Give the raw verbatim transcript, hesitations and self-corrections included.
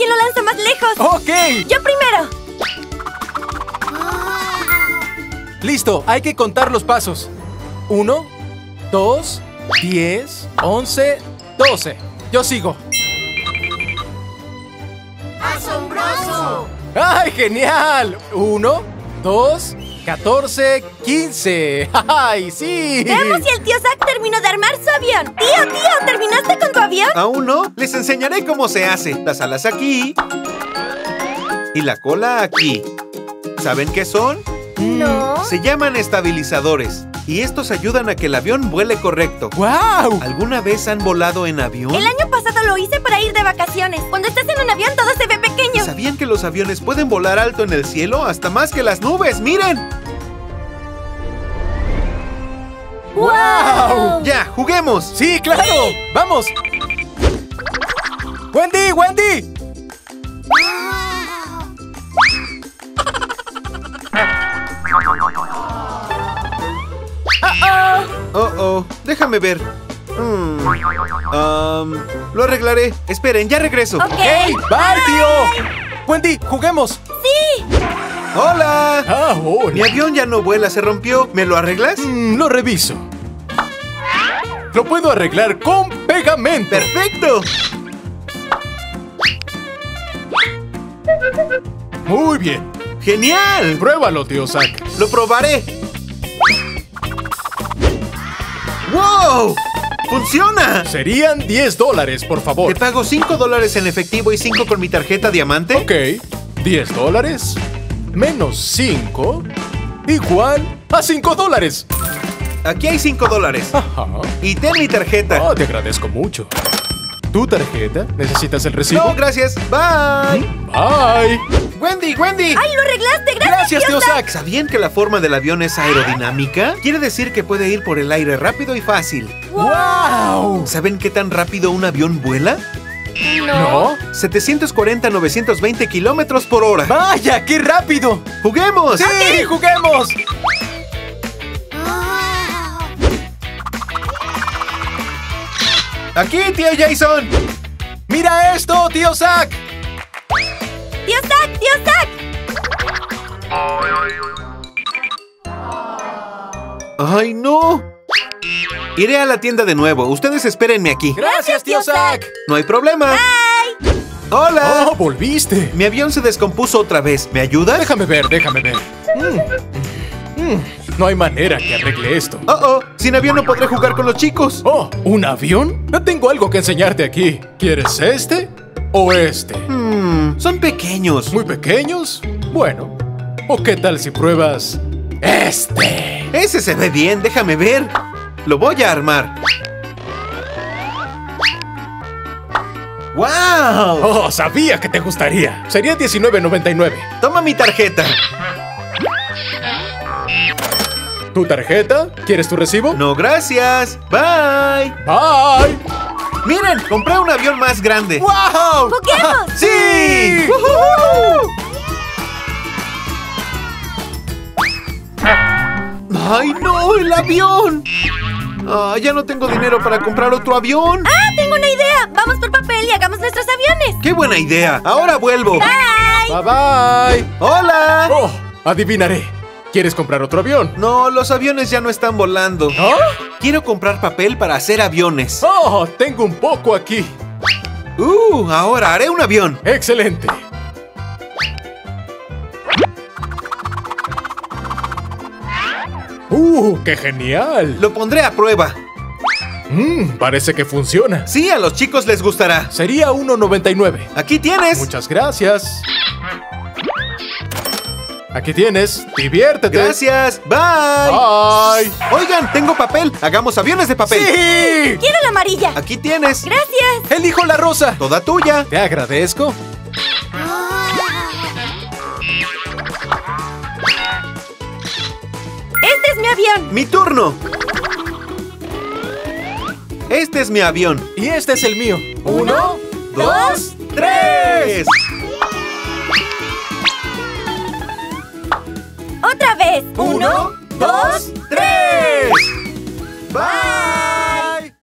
quién lo lanza más lejos. ¡Ok! ¡Yo primero! Listo, hay que contar los pasos. Uno, dos, diez, once, doce. Yo sigo. ¡Asombroso! ¡Ay, genial! Uno, dos, catorce, quince. ¡Ay, sí! Veamos si el tío Zack terminó de armar su avión. Tío, tío, ¿terminaste con tu avión? ¿Aún no? Les enseñaré cómo se hace. Las alas aquí. Y la cola aquí. ¿Saben qué son? No. Se llaman estabilizadores. Y estos ayudan a que el avión vuele correcto. ¡Guau! ¿Alguna vez han volado en avión? El año pasado lo hice para ir de vacaciones. Cuando estás en un avión todo se ve pequeño. ¿Sabían que los aviones pueden volar alto en el cielo? ¡Hasta más que las nubes! ¡Miren! ¡Guau! ¡Ya, juguemos! ¡Sí, claro! ¡Vamos! ¡Wendy, Wendy! Oh, oh, déjame ver. Hmm. Um, lo arreglaré. Esperen, ya regreso. Ok. ¡Hey! ¡Bye, tío! ¡Wendy, juguemos! ¡Sí! ¡Hola! ¡Ahora! Mi avión ya no vuela, se rompió. ¿Me lo arreglas? Mm, lo reviso. Lo puedo arreglar con pegamento. ¡Perfecto! Muy bien. ¡Genial! Pruébalo, tío Zack. ¡Lo probaré! ¡Wow! ¡Funciona! Serían diez dólares, por favor. Te pago cinco dólares en efectivo y cinco con mi tarjeta diamante. Ok. diez dólares menos cinco igual a cinco dólares. Aquí hay cinco dólares. Ajá. Y ten mi tarjeta. Oh, te agradezco mucho. ¿Tu tarjeta? ¿Necesitas el recibo? No, gracias. Bye. Bye. Wendy, Wendy. ¡Ay, lo arreglaste! ¡Gracias, Gracias, tío Zack. ¿Sabían que la forma del avión es aerodinámica? Quiere decir que puede ir por el aire rápido y fácil. ¡Wow! ¿Saben qué tan rápido un avión vuela? ¿No? setecientos cuarenta a novecientos veinte kilómetros por hora. ¡Vaya, qué rápido! ¡Juguemos! ¡Sí, juguemos! ¡Aquí, tío Jason! ¡Mira esto, tío Zack! ¡Tío Zack! ¡Tío Zack! ¡Ay, no! Iré a la tienda de nuevo. Ustedes espérenme aquí. ¡Gracias, tío Zack! No hay problema. ¡Bye! ¡Hola! ¡Oh, volviste! Mi avión se descompuso otra vez. ¿Me ayudas? Déjame ver, déjame ver. Mm. Mm. No hay manera que arregle esto. Oh, oh. Sin avión no podré jugar con los chicos. Oh, ¿un avión? No tengo algo que enseñarte aquí. ¿Quieres este o este? Hmm, son pequeños. ¿Muy pequeños? Bueno. ¿O qué tal si pruebas este? Ese se ve bien. Déjame ver. Lo voy a armar. ¡Wow! Oh, sabía que te gustaría. Sería diecinueve noventa y nueve. Toma mi tarjeta. ¿Tu tarjeta? ¿Quieres tu recibo? No, gracias. Bye. Bye. Miren, compré un avión más grande. ¡Wow! ¡Juguemos! ¡Sí! ¡Woohoo! ¡Ay, no! ¡El avión! Ah, ya no tengo dinero para comprar otro avión. ¡Ah, tengo una idea! Vamos por papel y hagamos nuestros aviones. ¡Qué buena idea! Ahora vuelvo. ¡Bye! Bye bye. ¡Hola! Oh, adivinaré. ¿Quieres comprar otro avión? No, los aviones ya no están volando. ¿No? Quiero comprar papel para hacer aviones. Oh, tengo un poco aquí. ¡Uh! Ahora haré un avión. Excelente. ¡Uh, qué genial! Lo pondré a prueba. Mmm, parece que funciona. Sí, a los chicos les gustará. Sería uno noventa y nueve. Aquí tienes. Muchas gracias. Aquí tienes. Diviértete. Gracias. Bye. Bye. Oigan, tengo papel. Hagamos aviones de papel. ¡Sí! ¡Quiero la amarilla! Aquí tienes. ¡Gracias! Elijo la rosa. Toda tuya. Te agradezco. ¡Este es mi avión! Mi turno. Este es mi avión. Y este es el mío. Uno, dos, tres. ¡Otra vez! Uno, dos,